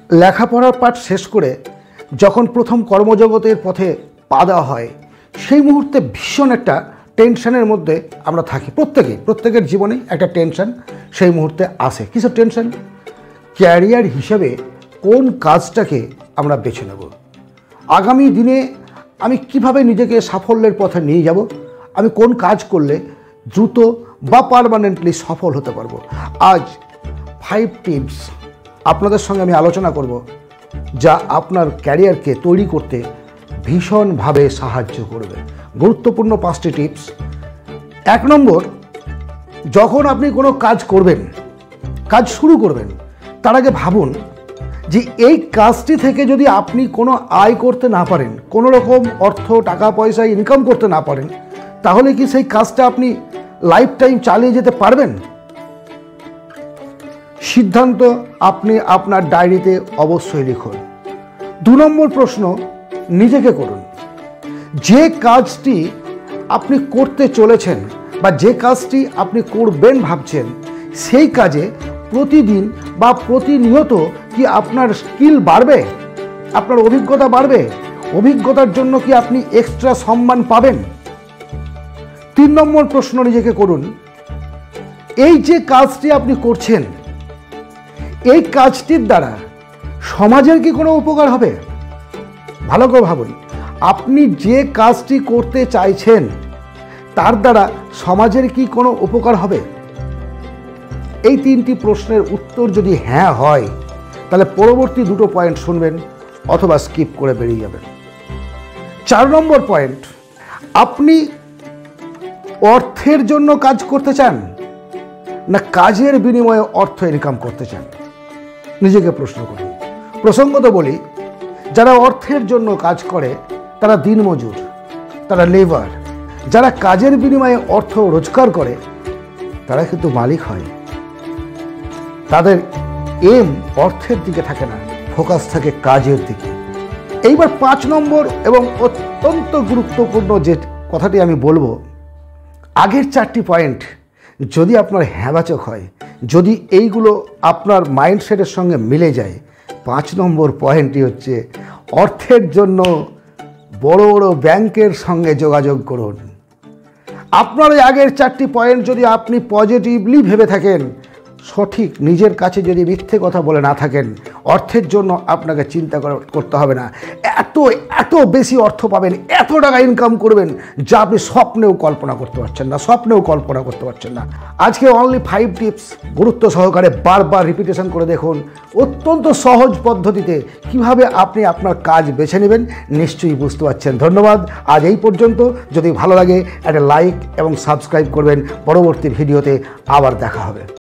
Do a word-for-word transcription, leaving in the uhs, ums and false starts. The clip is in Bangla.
লেখাপড়ার পাঠ শেষ করে যখন প্রথম কর্মজগতের পথে পা দেওয়া হয় সেই মুহূর্তে ভীষণ একটা টেনশনের মধ্যে আমরা থাকি। প্রত্যেকেই প্রত্যেকের জীবনেই একটা টেনশন সেই মুহূর্তে আসে। কিসের টেনশন? ক্যারিয়ার হিসেবে কোন কাজটাকে আমরা বেছে নেব, আগামী দিনে আমি কিভাবে নিজেকে সাফল্যের পথে নিয়ে যাব, আমি কোন কাজ করলে দ্রুত বা পার্মানেন্টলি সফল হতে পারবো। আজ ফাইভ টিপস আপনাদের সঙ্গে আমি আলোচনা করব যা আপনার ক্যারিয়ারকে তৈরি করতে ভীষণভাবে সাহায্য করবে। গুরুত্বপূর্ণ পাঁচটি টিপস। এক নম্বর, যখন আপনি কোনো কাজ করবেন, কাজ শুরু করবেন, তার আগে ভাবুন যে এই কাজটি থেকে যদি আপনি কোনো আয় করতে না পারেন, কোনো রকম অর্থ টাকা পয়সা ইনকাম করতে না পারেন, তাহলে কি সেই কাজটা আপনি লাইফ টাইম চালিয়ে যেতে পারবেন? সিদ্ধান্ত আপনি আপনার ডায়েরিতে অবশ্যই লিখুন। দু নম্বর প্রশ্ন নিজেকে করুন, যে কাজটি আপনি করতে চলেছেন বা যে কাজটি আপনি করবেন ভাবছেন, সেই কাজে প্রতিদিন বা প্রতিনিয়ত কি আপনার স্কিল বাড়বে, আপনার অভিজ্ঞতা বাড়বে? অভিজ্ঞতার জন্য কি আপনি এক্সট্রা সম্মান পাবেন? তিন নম্বর প্রশ্ন নিজেকে করুন, এই যে কাজটি আপনি করছেন, এই কাজটির দ্বারা সমাজের কি কোনো উপকার হবে? ভালো করে ভাবুন, আপনি যে কাজটি করতে চাইছেন তার দ্বারা সমাজের কি কোনো উপকার হবে? এই তিনটি প্রশ্নের উত্তর যদি হ্যাঁ হয়, তাহলে পরবর্তী দুটো পয়েন্ট শুনবেন অথবা স্কিপ করে বেরিয়ে যাবেন। চার নম্বর পয়েন্ট, আপনি অর্থের জন্য কাজ করতে চান না কাজের বিনিময়ে অর্থ ইনকাম করতে চান? নিজেকে প্রশ্ন করুন। প্রসঙ্গত বলি, যারা অর্থের জন্য কাজ করে তারা দিনমজুর, তারা লেবার। যারা কাজের বিনিময়ে অর্থ রোজগার করে তারা কিন্তু মালিক হয়। তাদের এম অর্থের দিকে থাকে না, ফোকাস থাকে কাজের দিকে। এইবার পাঁচ নম্বর এবং অত্যন্ত গুরুত্বপূর্ণ যে কথাটি আমি বলবো, আগের চারটি পয়েন্ট যদি আপনার হ্যাঁবাচক হয়, যদি এইগুলো আপনার মাইন্ডসেটের সঙ্গে মিলে যায়, পাঁচ নম্বর পয়েন্টটি হচ্ছে অর্থের জন্য বড় বড় ব্যাংকের সঙ্গে যোগাযোগ করুন। আপনার ওই আগের চারটি পয়েন্ট যদি আপনি পজিটিভলি ভেবে থাকেন, সঠিক নিজের কাছে যদি মিথ্যে কথা বলে না থাকেন, অর্থের জন্য আপনাকে চিন্তা করতে হবে না। এত এত বেশি অর্থ পাবেন, এত টাকা ইনকাম করবেন যা আপনি স্বপ্নেও কল্পনা করতে পারছেন না, স্বপ্নেও কল্পনা করতে পারছেন না। আজকে অনলি ফাইভ টিপস গুরুত্ব সহকারে বারবার রিপিটেশন করে দেখুন, অত্যন্ত সহজ পদ্ধতিতে কিভাবে আপনি আপনার কাজ বেছে নেবেন নিশ্চয়ই বুঝতে পারছেন। ধন্যবাদ। আজ এই পর্যন্ত। যদি ভালো লাগে একটা লাইক এবং সাবস্ক্রাইব করবেন। পরবর্তী ভিডিওতে আবার দেখা হবে।